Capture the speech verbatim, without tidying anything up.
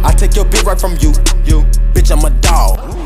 I take your bitch right from you. You, bitch, I'm a dog.